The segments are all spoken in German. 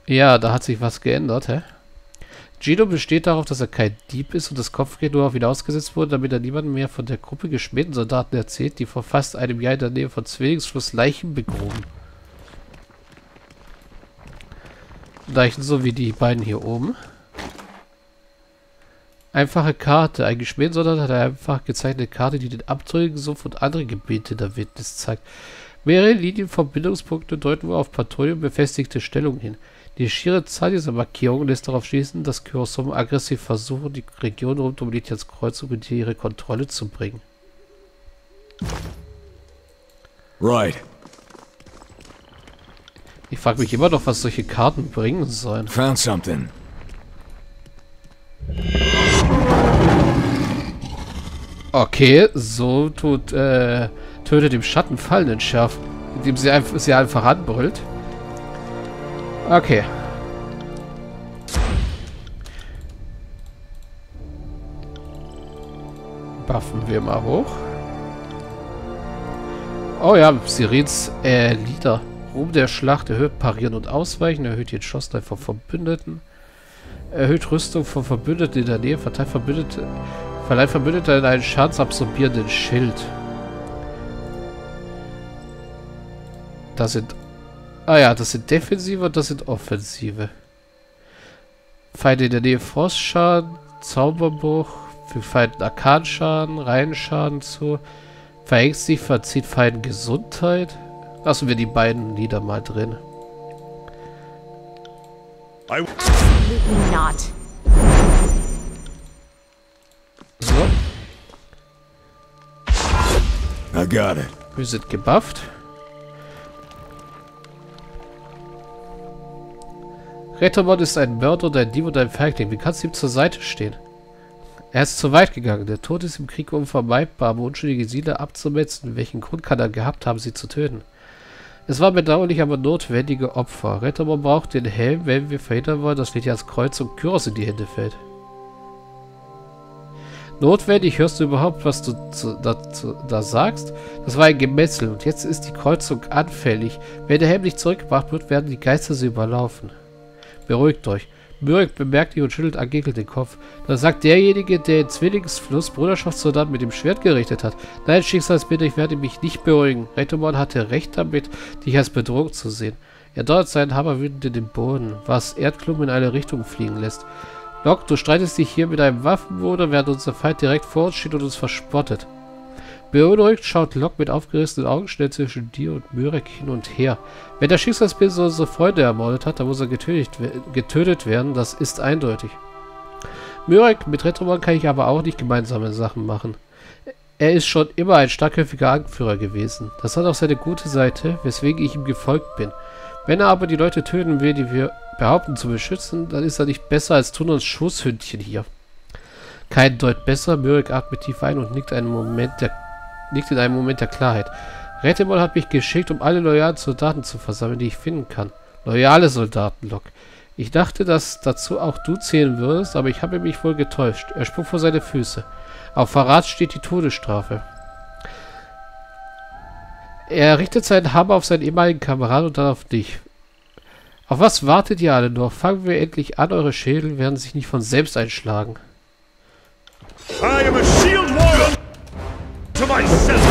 Ja, da hat sich was geändert, hä? Gino besteht darauf, dass er kein Dieb ist und das Kopfgeld nur auf ihn ausgesetzt wurde, damit er niemandem mehr von der Gruppe geschmähten Soldaten erzählt, die vor fast einem Jahr in der Nähe von Zwillingsfluss Leichen begruben. Leichen so wie die beiden hier oben. Einfache Karte. Ein geschmähten Soldat hat eine einfach gezeichnete Karte, die den abtrünnigen Sumpf und andere Gebiete der Wildnis zeigt. Mehrere Linienverbindungspunkte deuten wohl auf Patrouillen befestigte Stellungen hin. Die schiere Zahl dieser Markierungen lässt darauf schließen, dass Curacao aggressiv versuchen, die Region rund um Lydias Kreuzung unter ihre Kontrolle zu bringen. Right. Ich frage mich immer noch, was solche Karten bringen sollen. Found something. Okay, so tötet dem Schatten Fallen entschärft, indem sie einfach anbrüllt. Okay. Buffen wir mal hoch. Oh ja, Sirens Lieder. Ruhm der Schlacht erhöht Parieren und Ausweichen, erhöht die Entschlossenheit von Verbündeten, erhöht Rüstung von Verbündeten in der Nähe, verleiht Verbündete einen schadensabsorbierenden Schild. Das sind... Ah ja, das sind Defensive und das sind Offensive. Feinde in der Nähe Frostschaden, Zauberbruch, für Feinden Arkanschaden, Reihenschaden zu, verängstigt, verzieht Feinden Gesundheit. Lassen wir die beiden Lieder mal drin. Absolutely not. So. I got it. Wir sind gebufft. Rettermon ist ein Mörder und ein Dieb und ein Feigling. Wie kannst du ihm zur Seite stehen? Er ist zu weit gegangen. Der Tod ist im Krieg unvermeidbar, um unschuldige Siedler abzumetzen. Welchen Grund kann er gehabt haben, sie zu töten? Es war bedauerlich, aber notwendige Opfer. Rettermon braucht den Helm, wenn wir verhindern wollen, dass Lydias Kreuz und Kyros in die Hände fällt. Notwendig, hörst du überhaupt, was du da sagst? Das war ein Gemetzel und jetzt ist die Kreuzung anfällig. Wenn der Helm nicht zurückgebracht wird, werden die Geister sie überlaufen. Beruhigt euch. Mürek bemerkt ihn und schüttelt angekelt den Kopf. Da sagt derjenige, der in Zwillingsfluss Bruderschaftssoldaten mit dem Schwert gerichtet hat. Nein, Schicksalsbild, ich werde mich nicht beruhigen. Rettermon hatte recht damit, dich als Bedrohung zu sehen. Er donnert seinen Hammer wütend in den Boden, was Erdklumpen in alle Richtungen fliegen lässt. Locke, du streitest dich hier mit einem Waffenbruder, während unser Feind direkt vor uns steht und uns verspottet. Beunruhigt schaut Locke mit aufgerissenen Augen schnell zwischen dir und Mürek hin und her. Wenn der Schicksalsbild unsere Freunde ermordet hat, dann muss er getötet werden, das ist eindeutig. Mürek, mit Rettermon kann ich aber auch nicht gemeinsame Sachen machen. Er ist schon immer ein starkköpfiger Anführer gewesen. Das hat auch seine gute Seite, weswegen ich ihm gefolgt bin. Wenn er aber die Leute töten will, die wir behaupten zu beschützen, dann ist er nicht besser als Tunnels Schoßhündchen hier. Kein Deut besser, Mürek atmet tief ein und nickt in einem Moment der Klarheit. Rettermon hat mich geschickt, um alle loyalen Soldaten zu versammeln, die ich finden kann. Loyale Soldaten, Locke. Ich dachte, dass dazu auch du zählen würdest, aber ich habe mich wohl getäuscht. Er sprang vor seine Füße. Auf Verrat steht die Todesstrafe. Er richtet seinen Hammer auf seinen ehemaligen Kameraden und dann auf dich. Auf was wartet ihr alle noch? Fangen wir endlich an, eure Schädel werden sich nicht von selbst einschlagen. I am a shield warrior to myself.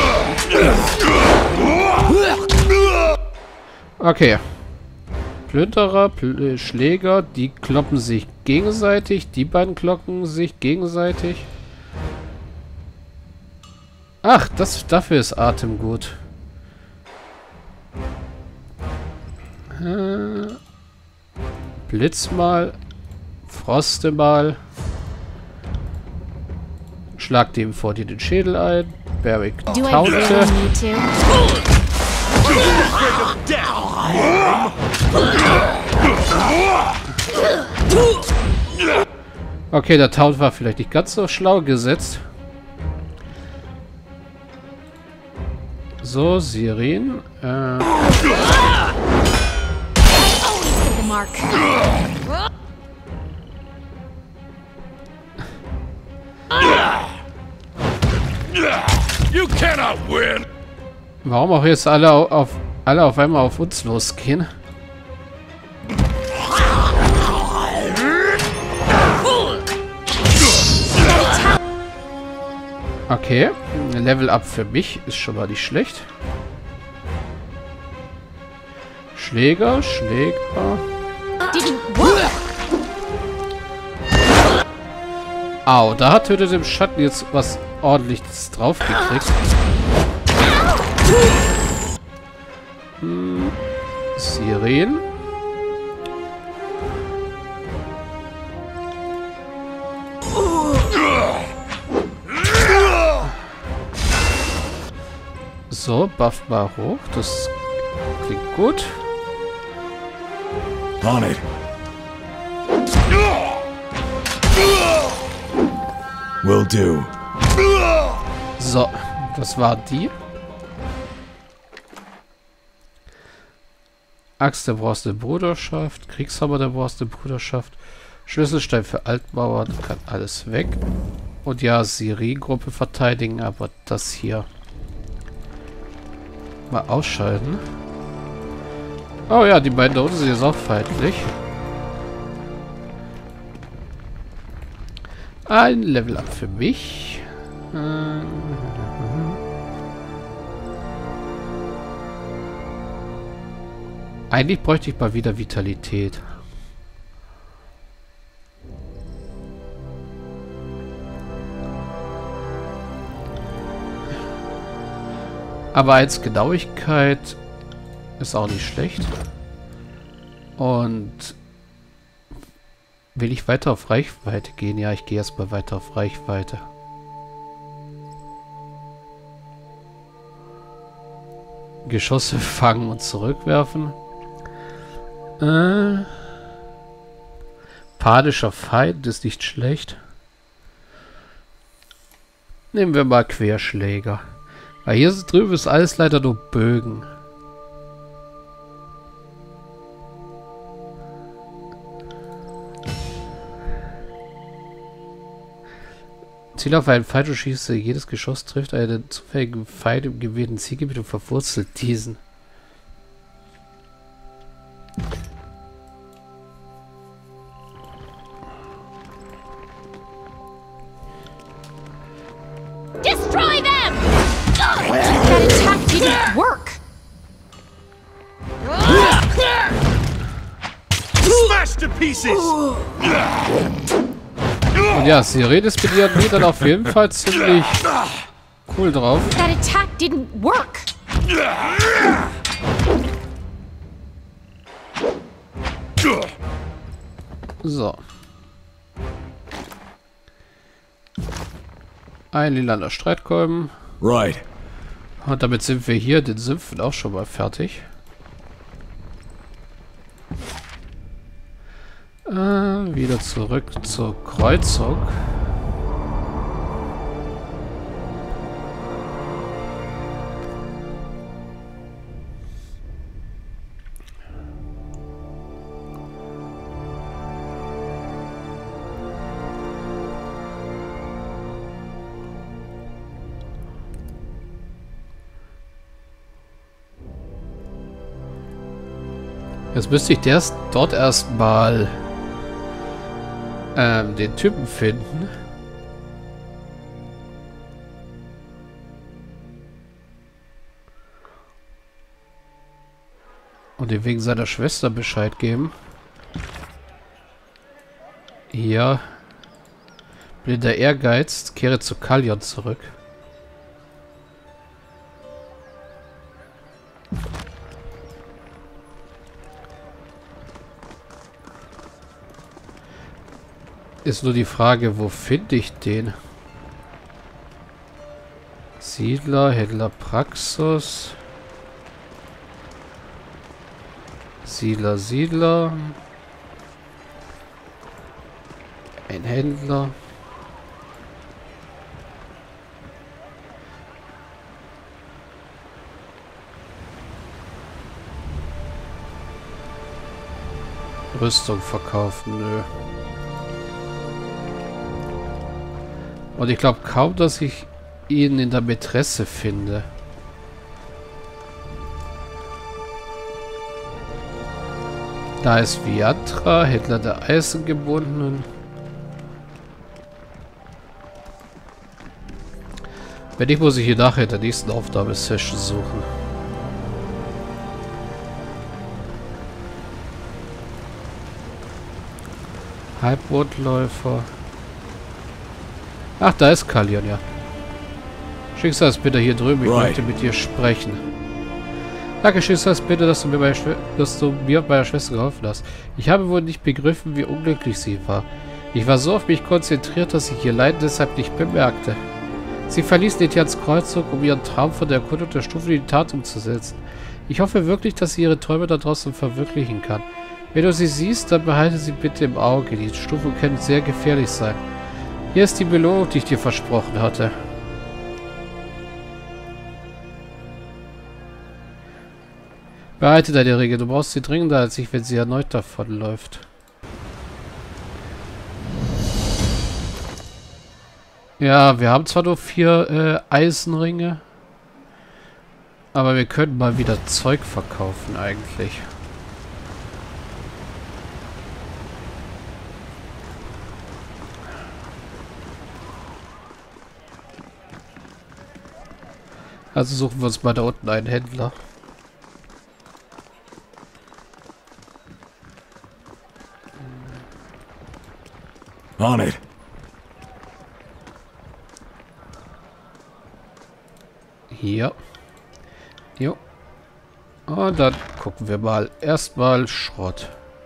Okay. Plünderer, Schläger, die kloppen sich gegenseitig. Die beiden kloppen sich gegenseitig. Ach, dafür ist Atem gut. Blitz mal. Froste mal. Schlag dem vor dir den Schädel ein. Barrick taunte. Okay, der Taunt war vielleicht nicht ganz so schlau gesetzt. So, Siren. You cannot win. Warum auch jetzt alle auf einmal auf uns losgehen? Okay. Level Up für mich ist schon mal nicht schlecht. Schläger, Schläger. Au, da hat Tötet im Schatten jetzt was Ordentliches drauf gekriegt. Siren. So, buff mal hoch. Das klingt gut. On it. Will do. So, das waren die. Axt der Bronze Bruderschaft, Kriegshammer der Bronze Bruderschaft, Schlüsselstein für Altmauern, kann alles weg. Und ja, Siri-Gruppe verteidigen, aber das hier mal ausschalten. Oh ja, die beiden da unten sind jetzt auch feindlich. Ein Level Up für mich. Eigentlich bräuchte ich mal wieder Vitalität. Aber als Genauigkeit ist auch nicht schlecht. Und will ich weiter auf Reichweite gehen? Ja, ich gehe erstmal weiter auf Reichweite. Geschosse fangen und zurückwerfen. Panischer Feind ist nicht schlecht. Nehmen wir mal Querschläger. Weil hier drüben ist alles leider nur Bögen. Ziel auf einen Feind und schieße. Jedes Geschoss trifft einen zufälligen Feind im gewählten Zielgebiet und verwurzelt diesen. Destroy them! That attack didn't work! Smash to pieces! Und ja, Siren ist mit ihren Liedern auf jeden Fall ziemlich cool drauf. That attack didn't work! So. Ein lilaner Streitkolben. Right. Und damit sind wir hier den Sümpfen auch schon mal fertig. Wieder zurück zur Kreuzung. Jetzt müsste ich dort erstmal den Typen finden. Und ihm wegen seiner Schwester Bescheid geben. Hier. Blinder Ehrgeiz. Kehre zu Kallion zurück. Ist nur die Frage, wo finde ich den? Siedler, Händler Praxis. Siedler. Ein Händler. Rüstung verkaufen, nö. Und ich glaube kaum, dass ich ihn in der Mätresse finde. Da ist Viatra, Händler der Eisengebundenen. Wenn nicht, muss ich hier nachher in der nächsten Aufnahmesession suchen. Halbmondläufer. Ach, da ist Kallion, ja. Schicksalsbitte hier drüben, ich möchte mit dir sprechen. Danke, Schicksalsbitte, dass du mir und meiner Schwester geholfen hast. Ich habe wohl nicht begriffen, wie unglücklich sie war. Ich war so auf mich konzentriert, dass ich ihr Leiden deshalb nicht bemerkte. Sie verließ Netians Kreuzzug, um ihren Traum von der Erkundung der Stufe in die Tat umzusetzen. Ich hoffe wirklich, dass sie ihre Träume da draußen verwirklichen kann. Wenn du sie siehst, dann behalte sie bitte im Auge. Die Stufen können sehr gefährlich sein. Hier ist die Belohnung, die ich dir versprochen hatte. Behalte deine Regel. Du brauchst sie dringender als ich, wenn sie erneut davonläuft. Ja, wir haben zwar nur 4 Eisenringe, aber wir können mal wieder Zeug verkaufen eigentlich. Also suchen wir uns mal da unten einen Händler. On it. Hier. Jo. Und dann gucken wir mal. Erstmal Schrott.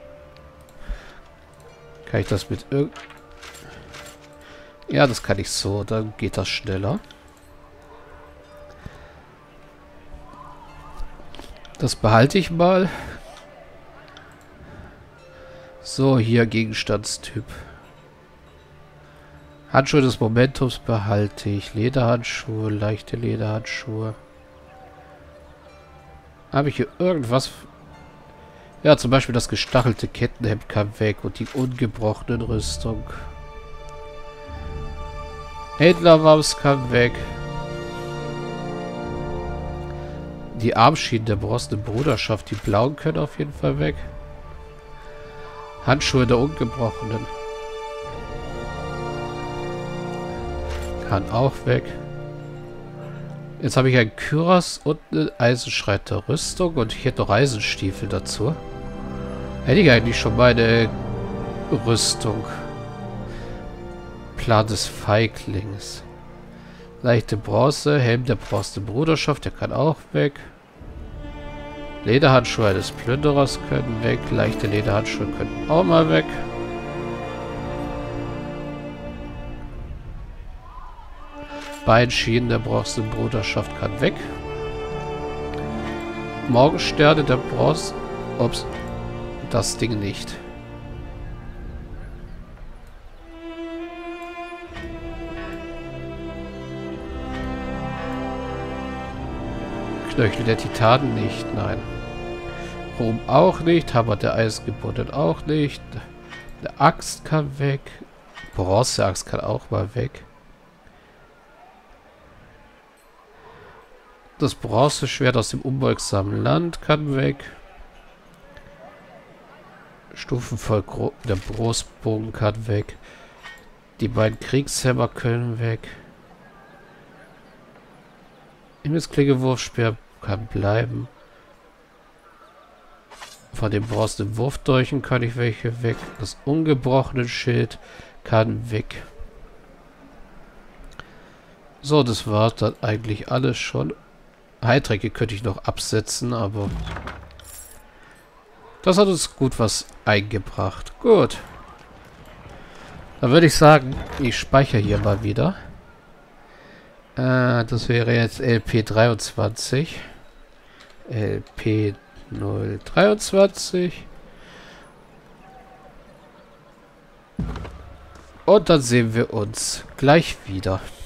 Kann ich das mit irgend... Ja, das kann ich so. Dann geht das schneller. Das behalte ich mal. So, hier Gegenstandstyp. Handschuhe des Momentums behalte ich. Lederhandschuhe, leichte Lederhandschuhe. Habe ich hier irgendwas? Ja, zum Beispiel das gestachelte Kettenhemd kann weg und die ungebrochenen Rüstung. Händlerwams kann weg. Die Armschienen der bronzenen Bruderschaft, die blauen können auf jeden Fall weg. Handschuhe der ungebrochenen. Kann auch weg. Jetzt habe ich einen Kyras und eine Eisenschreiter Rüstung und ich hätte noch Eisenstiefel dazu. Hätte ich eigentlich schon meine Rüstung. Plan des Feiglings. Leichte Bronze, Helm der bronzenen Bruderschaft, der kann auch weg. Lederhandschuhe eines Plünderers können weg. Leichte Lederhandschuhe können auch mal weg. Beinschienen der bronzenen Bruderschaft kann weg. Morgensterne der Bronze... Ups. Das Ding nicht. Knöchel der Titanen nicht, nein. Ruhm auch nicht. Hammer der Eisengebunden auch nicht. Eine Axt kann weg. Bronzeaxt kann auch mal weg. Das Bronzeschwert aus dem unbeugsamen Land kann weg. Stufenvoll der Brustbogen kann weg. Die beiden Kriegshämmer können weg. Himmelsklinge-Wurfspeer kann bleiben. Von den bronzenen Wurfdolchen kann ich welche weg. Das ungebrochene Schild kann weg. So, das war dann eigentlich alles schon. Heiltränke könnte ich noch absetzen, aber das hat uns gut was eingebracht. Gut. Dann würde ich sagen, ich speichere hier mal wieder. Das wäre jetzt LP23. LP023. Und dann sehen wir uns gleich wieder.